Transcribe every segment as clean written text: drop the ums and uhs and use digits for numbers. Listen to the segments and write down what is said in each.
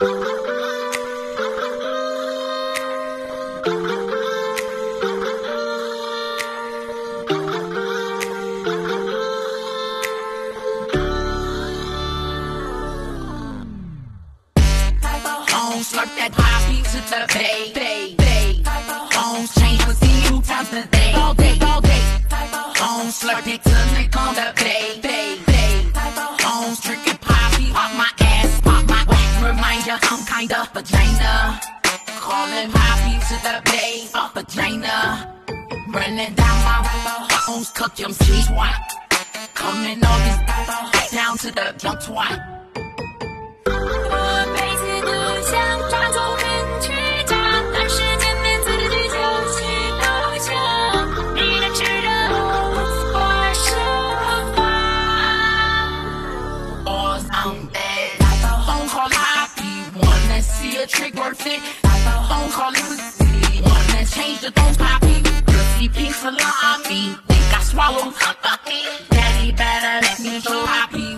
Slurp that poppy to the bay. Homes change with you times the day. All day. Homes slurp it till they come the bay. Homes drinking poppy, pop my ass, pop my whack. Remind ya I'm kinda vagina. Calling poppy to the bay, vagina. Running down my homes, cook them cheese white. Coming on this down to the young twat. 我每次都想抓住人去讲，但是见面字句就是都讲，你能知道我是法。 Or I'm bad. Phone call happy, wanna see a trick worth it. Phone call pussy, wanna change the phone copy. Pussy pink salami, think I swallowed. Daddy better let me show happy.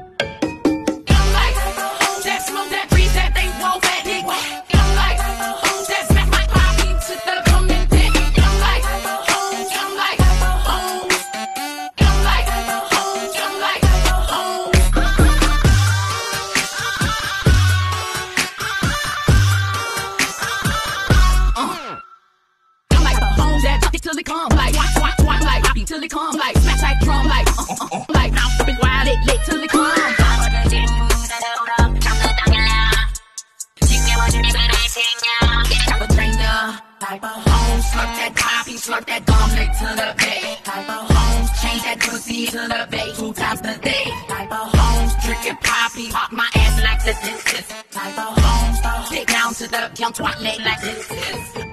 Till it come, like watch, like happy till it come, like smash like drum, like like now been wild, lit till it come. 我的节目在头上，唱得当天亮。今天我是你最内心呀。 Typa trainer, Typa homes, slurp that poppy, slurp that gum, lick to the bay. Typa homes, change that pussy to the bay 2 times a day. Typa homes, drinking poppy, pop my ass like this. Typa homes, dick down to the young twat leg like this.